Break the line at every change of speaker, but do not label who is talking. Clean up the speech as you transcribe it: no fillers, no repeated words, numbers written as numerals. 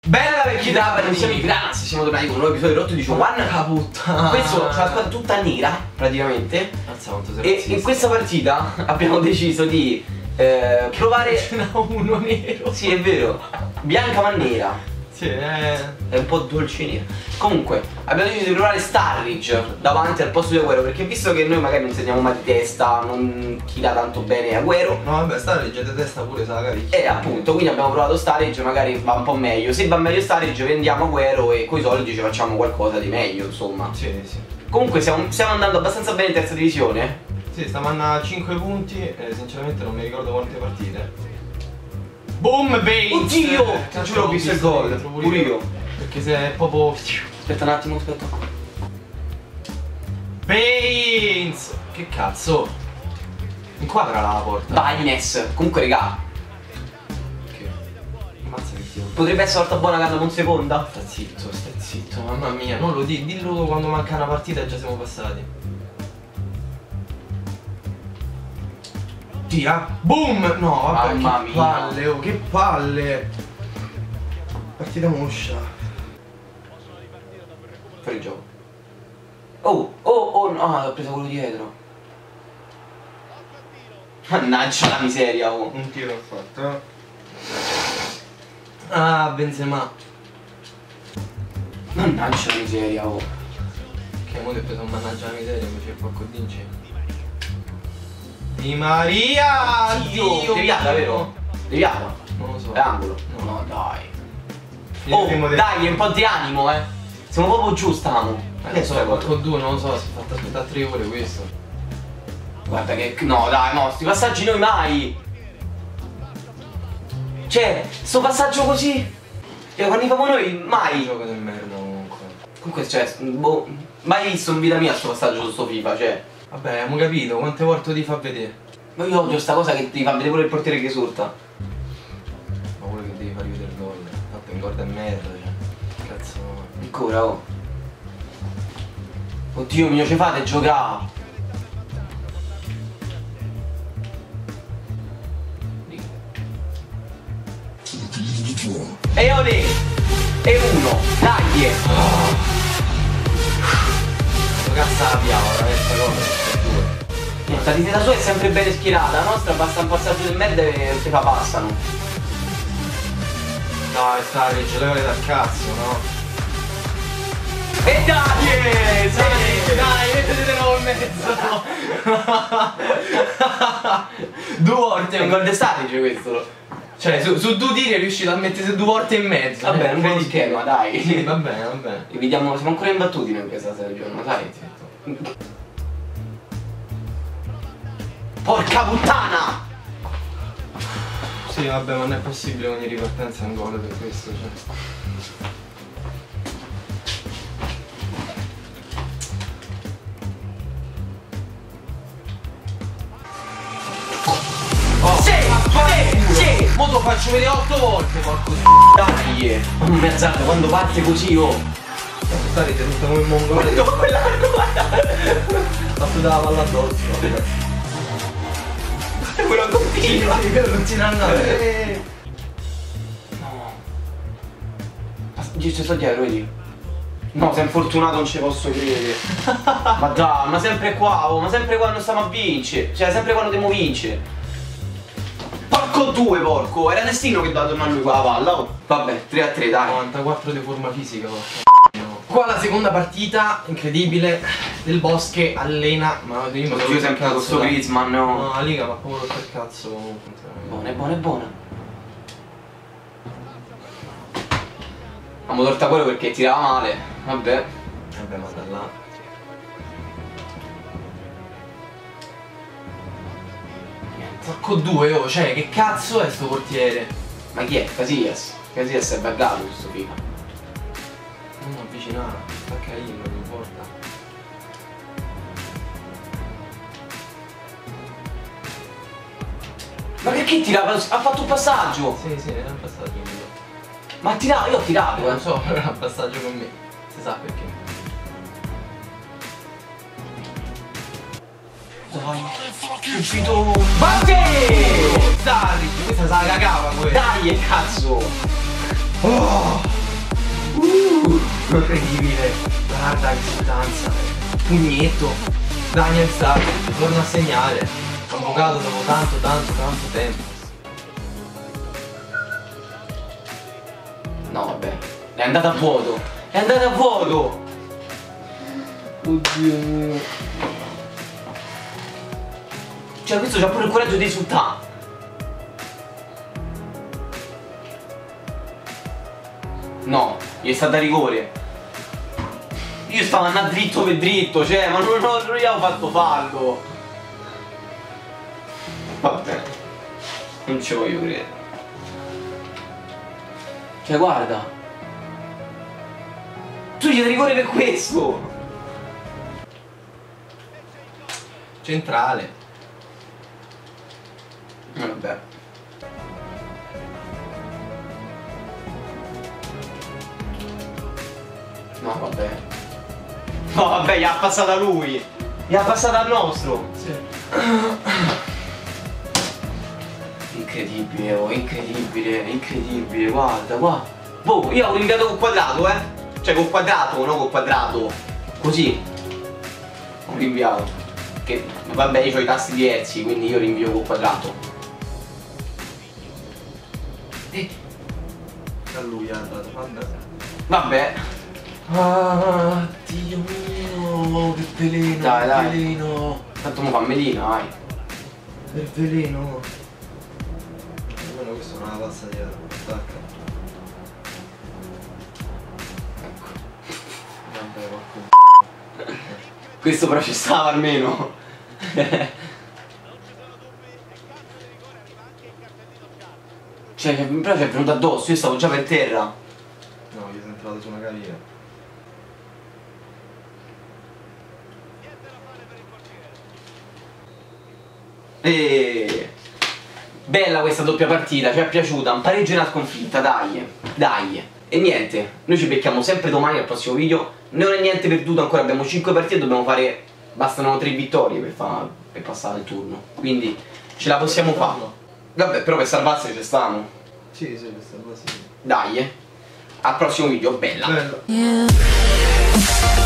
Bella vecchità per
Siamo i Grans, siamo tornati con un nuovo episodio di Rotto di Show One.
puttana.
Questo c'è la squadra tutta nera, praticamente.
Mazza quanto sei
E
razzista.
in questa partita abbiamo deciso di provare.
Ce n'ha uno nero.
Sì, è vero, bianca ma nera.
Sì,
È un po' dolce nera. Comunque, abbiamo deciso di provare Sturridge davanti al posto di Agüero, perché visto che noi magari non segniamo mai di testa, non chi dà tanto bene Agüero.
No vabbè, sta leggendo testa pure sa cari.
E appunto, quindi abbiamo provato Sturridge, magari va un po' meglio. Se va meglio Sturridge vendiamo Agüero e coi soldi ci facciamo qualcosa di meglio, insomma.
Sì, sì.
Comunque stiamo andando abbastanza bene in terza divisione.
Sì, stiamo andando a 5 punti e sinceramente non mi ricordo quante partite. Boom, Bates!
Oddio! Ti giuro, ho visto il gol. Pure io.
Perché se è proprio...
Aspetta un attimo, aspetta.
Bates! Che cazzo? Inquadra la porta.
Baines. Comunque regà,
Che? Ammazza che tiro.
potrebbe essere volta buona Carlo con seconda.
Stai zitto, mamma mia. Non lo dillo quando manca una partita e già siamo passati. Tira. Boom! No, vabbè,
Mamma
che
mia.
palle, oh, che palle. Partita moscia.
Fuori gioco. Oh, no, ho preso quello dietro. Mannaggia la miseria, oh.
Un tiro ho fatto. Ah, Benzema.
Mannaggia la miseria, oh.
Che mo ti ho preso un mannaggia la miseria, invece il porco Dinci. Di Maria! Dio!
Deviata, vero? Deviata.
Non lo so.
È angolo.
No.
No, dai.
Il
Oh,
primo
dai, un po' di animo, eh. Siamo proprio giù, stiamo.
non so, porco 2, non lo so, si è fatto aspettare 3 ore questo.
Guarda che. No, dai, no, sti passaggi noi mai. Cioè, sto passaggio così. Cioè, quando li famo noi, mai.
Gioco del merda comunque.
Comunque, cioè, boh, mai visto in vita mia sto passaggio su sto FIFA, cioè.
Vabbè, abbiamo capito, quante volte ti fa vedere?
Ma io odio sta cosa che ti fa vedere pure il portiere che esulta.
Ma pure che devi far vedere il gol. Tanto in gol è merda, cioè. Cazzo.
Ancora, oh. Oddio mio, ci fate giocare. E olè! E uno! Dai!
Cazzo la piava, questa cosa.
Niente, la difesa sua è sempre bene schierata, la nostra basta un passaggio di merda e te la passano.
Dai, stai, giocare dal cazzo, no?
E dai!
Dai, mettete di nuovo in mezzo! Due volte!
È un gol di Sturridge questo.
Cioè, su 2 tiri è riuscito a mettere 2 volte in mezzo.
Vabbè, un po' di schema, dai.
Sì, va bene, va bene.
E vediamo, siamo ancora imbattuti noi in questa stagione, sai? Porca puttana!
Sì, vabbè, ma non è possibile ogni ripartenza è un gol per questo, cioè.
Sì!
Mo lo faccio vedere 8 volte, porco
Dai! Un mezz'altro quando parte così, oh!
stai tenuto come un mongolo. Fatto da palla addosso.
Quello continua!
Non si andare.
No! Ci sto dietro, vedi? No, sei infortunato, non ci posso credere! Ma dai, ma sempre qua, oh! Ma sempre quando stiamo a vincere! Cioè, sempre quando devo vincere! Porco due, porco! Era destino che doveva tornare lui qua la palla, oh! Vabbè, 3-3, dai!
94 di forma fisica, porco. Qua la seconda partita incredibile del Bosche allena. Ma io
Io sempre con sto Griezmann, no?
No, la Liga ma proprio rotto il cazzo comunque.
Buona, buona. Abbiamo torta quello perché tirava male. Vabbè.
Vabbè, ma da là. Porco 2, oh, cioè che cazzo è sto portiere?
Ma chi è? Casillas. Casillas è buggato questo FIFA.
Non avvicinare, stacca io, non importa.
Ma perché tirava? Ha fatto un passaggio!
Sì, era un passaggio mio.
Ma tirava, io ho tirato,
Non so, era un passaggio con me. Si sa perché.
Dai, è uscito. Bate!
Sturridge, questa se la cagava quella.
Dai, cazzo!
Incredibile. Guarda che esultanza. Pugnetto. Daniel Sturridge torna a segnare. Convocato dopo tanto tempo.
No vabbè. È andata a vuoto. È andata a vuoto.
Oddio mio.
Cioè questo c'ha pure il coraggio di esultare. No, gli è stata rigore. Io stavo andando dritto per dritto, cioè, ma non gli avevo fatto fallo. Vabbè. Non ci voglio credere. Cioè guarda. Tu gli dai rigore per questo.
Centrale.
Vabbè. No vabbè. No vabbè, gli ha passata lui. Gli ha passata al nostro.
Sì.
Incredibile, oh, incredibile, guarda, guarda. Boh, io avevo rinviato col quadrato, Cioè col quadrato, no col quadrato. Così. Ho rinviato. Che vabbè, io ho i tasti diversi, quindi io rinvio col quadrato.
A lui ha dato, vabbè.
Vabbè.
Ah, Dio mio, che veleno,
Dai,
che
dai.
veleno.
Tanto mo fa melina, vai.
Che veleno. Almeno questo non è una pazza dietro, stacca.
Ecco.
Vabbè, qualcuno.
Questo però ci stava almeno. Cioè, però ci è venuto addosso, io stavo già per terra.
No, gli sono entrato su una caviglia.
Bella questa doppia partita, ci è piaciuta, un pareggio e una sconfitta, dai, dai. E niente, noi ci becchiamo sempre domani al prossimo video. Non è niente perduto ancora, abbiamo 5 partite e dobbiamo fare, bastano 3 vittorie per passare il turno. Quindi ce la possiamo fare. Vabbè, però per salvarsi ci stanno.
Sì, questa è la
Dai, al prossimo video, bella.
Bello.